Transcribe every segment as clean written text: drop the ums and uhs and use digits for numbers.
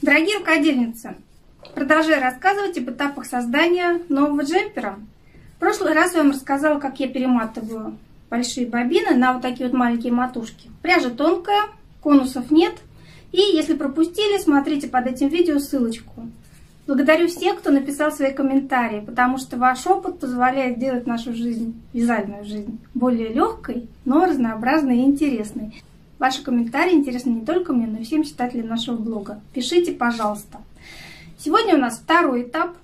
Дорогие рукодельницы, продолжаю рассказывать об этапах создания нового джемпера. В прошлый раз я вам рассказала, как я перематываю большие бобины на вот такие вот маленькие матушки. Пряжа тонкая, конусов нет. И если пропустили, смотрите под этим видео ссылочку. Благодарю всех, кто написал свои комментарии, потому что ваш опыт позволяет сделать нашу жизнь, вязальную жизнь, более легкой, но разнообразной и интересной. Ваши комментарии интересны не только мне, но и всем читателям нашего блога. Пишите, пожалуйста. Сегодня у нас второй этап.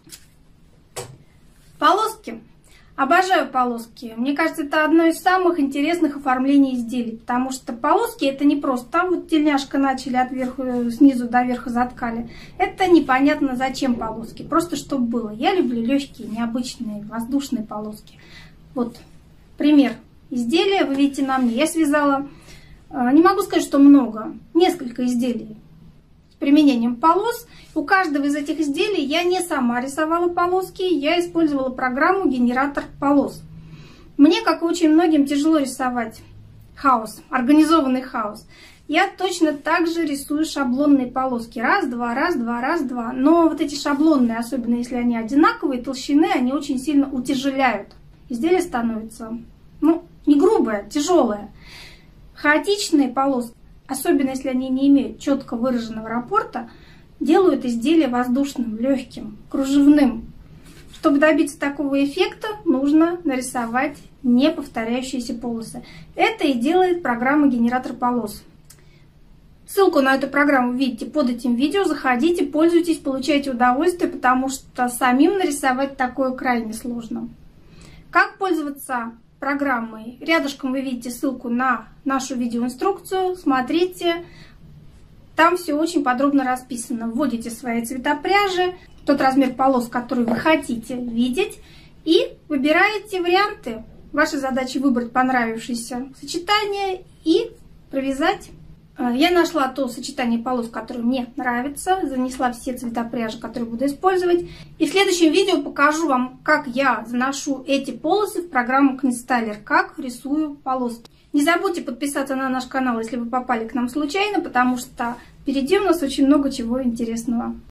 Полоски. Обожаю полоски. Мне кажется, это одно из самых интересных оформлений изделий, потому что полоски это не просто вот тельняшка начали снизу до верха заткали. Это непонятно зачем полоски, просто чтобы было. Я люблю легкие, необычные, воздушные полоски. Вот пример изделия вы видите на мне. Я связала, не могу сказать, что много, несколько изделий с применением полос. У каждого из этих изделий я не сама рисовала полоски, я использовала программу «Генератор полос». Мне, как и очень многим, тяжело рисовать хаос, организованный хаос. Я точно так же рисую шаблонные полоски. Раз, два, раз, два, раз, два. Но вот эти шаблонные, особенно если они одинаковые толщины, они очень сильно утяжеляют. Изделие становится, не грубое, тяжелое. Хаотичные полоски, особенно если они не имеют четко выраженного раппорта, делают изделие воздушным, легким, кружевным. Чтобы добиться такого эффекта, нужно нарисовать неповторяющиеся полосы. Это и делает программа «Генератор полос». Ссылку на эту программу видите под этим видео. Заходите, пользуйтесь, получайте удовольствие, потому что самим нарисовать такое крайне сложно. Как пользоваться программой? Рядышком вы видите ссылку на нашу видеоинструкцию. Смотрите. Там все очень подробно расписано. Вводите свои цвета пряжи, тот размер полос, который вы хотите видеть, и выбираете варианты. Ваша задача выбрать понравившееся сочетание и провязать. Я нашла то сочетание полос, которое мне нравится, занесла все цвета пряжи, которые буду использовать. И в следующем видео покажу вам, как я заношу эти полосы в программу Knitstyler, как рисую полоски. Не забудьте подписаться на наш канал, если вы попали к нам случайно, потому что впереди у нас очень много чего интересного.